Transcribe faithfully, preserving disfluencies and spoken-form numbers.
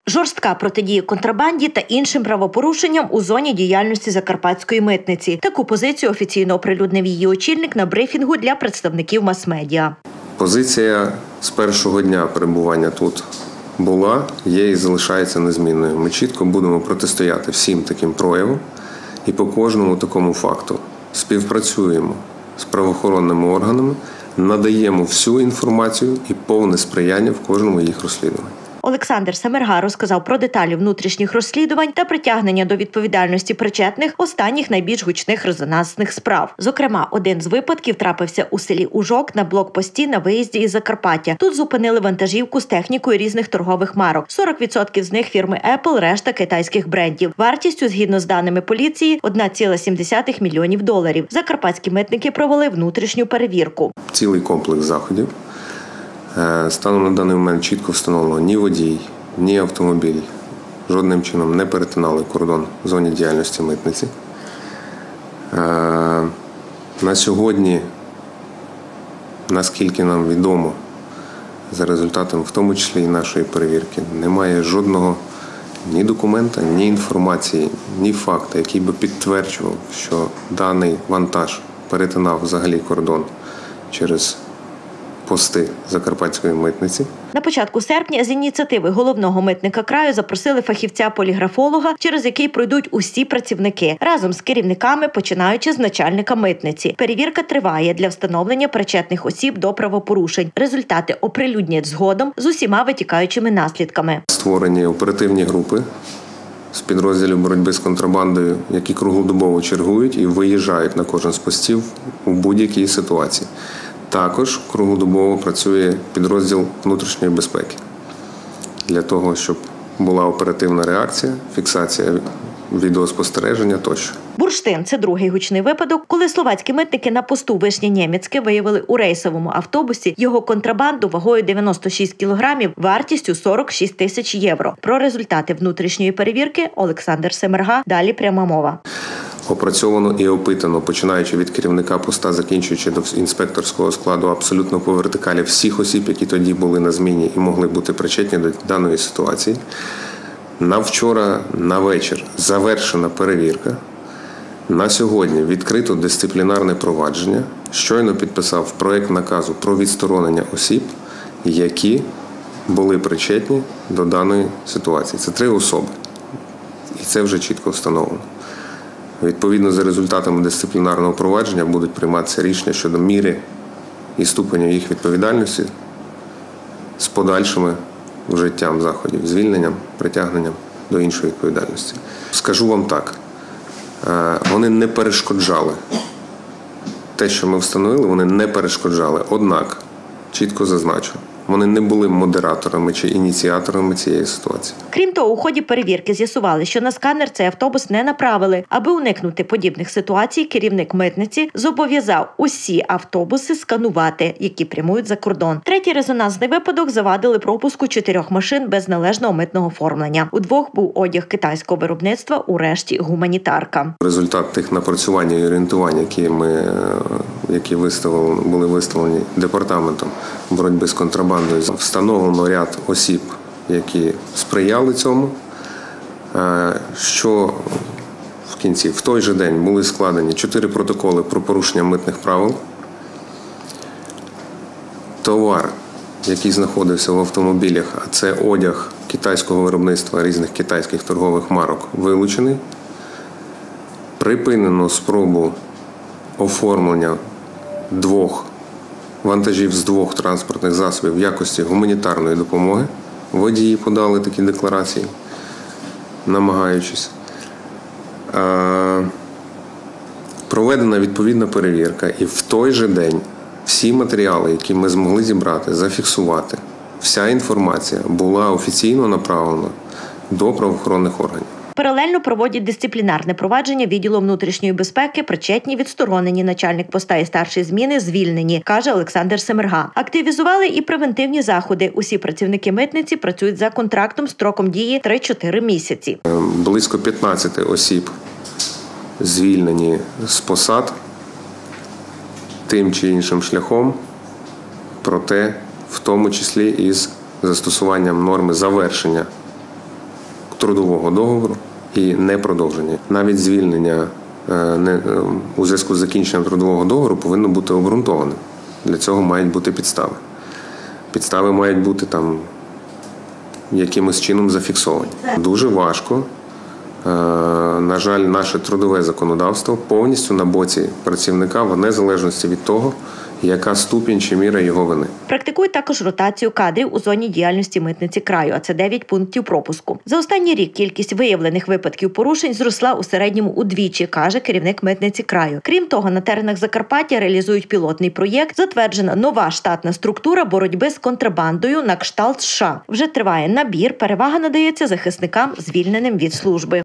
Жорстка протидія контрабанді та іншим правопорушенням у зоні діяльності Закарпатської митниці. Таку позицію офіційно оприлюднив її очільник на брифінгу для представників мас-медіа. Позиція з першого дня перебування тут була, є і залишається незмінною. Ми чітко будемо протистояти всім таким проявам і по кожному такому факту співпрацюємо з правоохоронними органами, надаємо всю інформацію і повне сприяння в кожному їх розслідуванні. Олександр Семерга розказав про деталі внутрішніх розслідувань та притягнення до відповідальності причетних останніх найбільш гучних резонансних справ. Зокрема, один з випадків трапився у селі Ужок на блокпості на виїзді із Закарпаття. Тут зупинили вантажівку з технікою різних торгових марок. сорок відсотків з них фірми Apple, решта китайських брендів. Вартістю, згідно з даними поліції, один цілих сім десятих мільйонів доларів. Закарпатські митники провели внутрішню перевірку. Цілий комплекс заходів. Станом на даний момент чітко встановлено, ні водій, ні автомобіль жодним чином не перетинали кордон в зоні діяльності митниці. На сьогодні, наскільки нам відомо, за результатом в тому числі і нашої перевірки, немає жодного ні документа, ні інформації, ні факту, який би підтверджував, що даний вантаж перетинав взагалі кордон через пости Закарпатської митниці. На початку серпня з ініціативи головного митника краю запросили фахівця-поліграфолога, через який пройдуть усі працівники, разом з керівниками, починаючи з начальника митниці. Перевірка триває для встановлення причетних осіб до правопорушень. Результати оприлюднять згодом з усіма витікаючими наслідками. Створені оперативні групи з підрозділів боротьби з контрабандою, які круглодобово чергують і виїжджають на кожен з постів у будь-якій ситуації. Також круглодобово працює підрозділ внутрішньої безпеки для того, щоб була оперативна реакція, фіксація відеоспостереження тощо. Бурштин – це другий гучний випадок, коли словацькі митники на посту Вишнє-Нємецьке виявили у рейсовому автобусі його контрабанду вагою дев'яносто шість кілограмів, вартістю сорок шість тисяч євро. Про результати внутрішньої перевірки Олександр Семерга. Далі пряма мова. Опрацьовано і опитано, починаючи від керівника поста, закінчуючи до інспекторського складу, абсолютно по вертикалі всіх осіб, які тоді були на зміні і могли бути причетні до даної ситуації. На вчора, на вечір завершена перевірка. На сьогодні відкрито дисциплінарне провадження. Щойно підписав проект наказу про відсторонення осіб, які були причетні до даної ситуації. Це три особи. І це вже чітко встановлено. Відповідно, за результатами дисциплінарного провадження будуть прийматися рішення щодо міри і ступеня їх відповідальності з подальшими вжиттям заходів, звільненням, притягненням до іншої відповідальності. Скажу вам так, вони не перешкоджали. Те, що ми встановили, вони не перешкоджали. Однак, чітко зазначу, вони не були модераторами чи ініціаторами цієї ситуації. Крім того, у ході перевірки з'ясували, що на сканер цей автобус не направили. Аби уникнути подібних ситуацій, керівник митниці зобов'язав усі автобуси сканувати, які прямують за кордон. Третій резонансний випадок – завадили пропуску чотирьох машин без належного митного оформлення. У двох був одяг китайського виробництва, у решті – гуманітарка. Результат тих напрацювань і орієнтувань, які, ми, які виставили, були виставлені департаментом боротьби з контрабандою, встановлено ряд осіб, які сприяли цьому, що в кінці, в той же день були складені чотири протоколи про порушення митних правил. Товар, який знаходився в автомобілях, а це одяг китайського виробництва різних китайських торгових марок, вилучений. Припинено спробу оформлення двох вантажів з двох транспортних засобів в якості гуманітарної допомоги. Водії подали такі декларації, намагаючись. Проведена відповідна перевірка, і в той же день всі матеріали, які ми змогли зібрати, зафіксувати, вся інформація була офіційно направлена до правоохоронних органів. Паралельно проводять дисциплінарне провадження відділу внутрішньої безпеки, причетні відсторонені, начальник поста і старші зміни звільнені, каже Олександр Семерга. Активізували і превентивні заходи. Усі працівники митниці працюють за контрактом строком дії три-чотири місяці. Близько п'ятнадцять осіб звільнені з посад тим чи іншим шляхом, проте в тому числі із застосуванням норми завершення трудового договору і непродовження. Навіть звільнення не, у зв'язку з закінченням трудового договору повинно бути обґрунтованим. Для цього мають бути підстави. Підстави мають бути там якимось чином зафіксовані. Дуже важко. На жаль, наше трудове законодавство повністю на боці працівника в незалежності від того, яка ступінь чи міра його вини. Практикують також ротацію кадрів у зоні діяльності митниці краю, а це дев'ять пунктів пропуску. За останній рік кількість виявлених випадків порушень зросла у середньому удвічі, каже керівник митниці краю. Крім того, на теренах Закарпаття реалізують пілотний проєкт, затверджена нова штатна структура боротьби з контрабандою на кшталт США. Вже триває набір, перевага надається захисникам, звільненим від служби.